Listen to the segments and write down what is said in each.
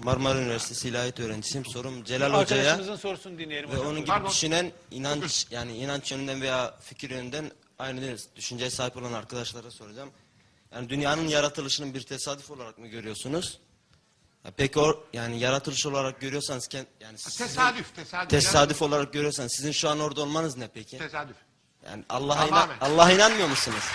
Marmara Üniversitesi İlahiyat öğrencisiyim. Sorum Celal Hoca'ya Arkadaşımızın sorusunu dinleyelim ve hocam. onun gibi Pardon. düşünen inanç yönünden veya fikir yönünden aynı düşünceye sahip olan arkadaşlara soracağım. Yani dünyanın yaratılışının bir tesadüf olarak mı görüyorsunuz? Ya peki yani yaratılış olarak görüyorsanız yani tesadüf olarak görüyorsanız sizin şu an orada olmanız ne peki? Tesadüf. Yani Tamamen. Allah'a inanmıyor musunuz?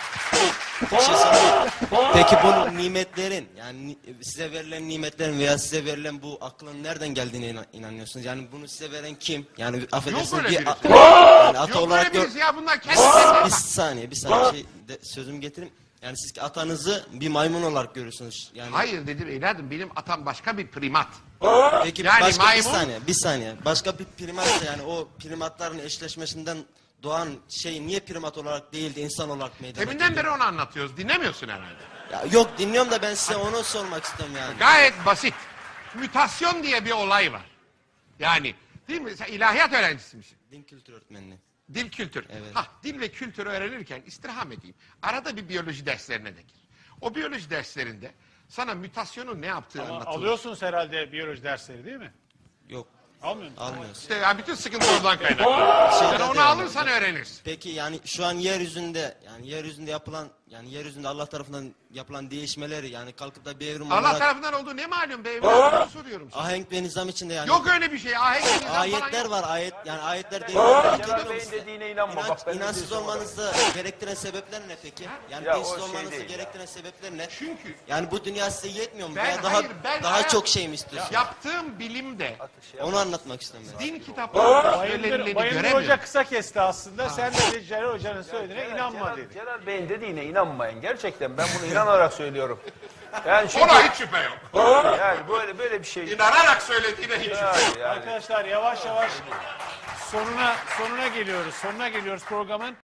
Bir şey sorayım. Peki bu nimetlerin yani size verilen nimetlerin veya size verilen bu aklın nereden geldiğine inanıyorsunuz? Yani bunu size veren kim? Yani affedersiniz öyle bir birisi. ata Yok olarak öyle birisi ya, bunlar kendi kendine. bir saniye sözümü getireyim. Yani siz atanızı bir maymun olarak görüyorsunuz. Yani Hayır dedim evladım, benim atam başka bir primat. peki Yani başka maymun- bir saniye. Başka bir primatsa yani o primatların eşleşmesinden doğan şey niye primat olarak değil de insan olarak meydana Deminden geliyor? beri onu anlatıyoruz. Dinlemiyorsun herhalde. Ya yok dinliyorum da ben size onu sormak istiyorum yani. Gayet basit. Mütasyon diye bir olay var. Yani değil mi? Sen ilahiyat öğrencisi misin? Din kültür öğretmenliği. Dil kültür. Evet. Dil ve kültürü öğrenirken istirham edeyim. Arada bir biyoloji derslerine de gir. O biyoloji derslerinde sana mütasyonun ne yaptığı Ama anlatılır. alıyorsunuz herhalde biyoloji dersleri değil mi? Yok Almıyor musunuz? almıyoruz. İşte yani bütün sıkıntı oradan kaynaklı. Şeyden Sen onu devam alırsan öğrenirsin. Peki yani şu an yeryüzünde yapılan yani yeryüzünde Allah tarafından yapılan değişmeleri yani kalkıp da bir evrim Allah olarak tarafından olduğu ne malum be evladım, soruyorum sana. ahenk ve nizam içinde yani Yok öyle bir şey. Ahenk ve nizam falan ayetler yok. var ayetler değil. Celal Bey'in dediğine inanma. Bak ben de İnançsız diyorsun olmanızı gerektiren sebepler ne peki? Yani Ya o dinsiz şey olmanızı değil ya. gerektiren sebepler ne? Çünkü Yani bu dünya size yetmiyor mu? Ben- Veya hayır, ben daha hayat- çok şey mi istiyorsunuz? yaptığım bilimde Onu anlatmak istiyorum ben. din kitaplarında Bayındır söylenileni Hoca göremiyorum. kısa kesti aslında. Sen de Celal Hoca'nın söylediğine inanma dedi. Celal Bey'in dediğine inanmayın. Gerçekten ben bunu inanarak söylüyorum. Yani çünkü Ona hiç şüphe yok. yani böyle bir şey. İnanarak söylediğine hiç şüphe yok. Yani. Arkadaşlar yavaş yavaş sonuna geliyoruz. Sonuna geliyoruz programın.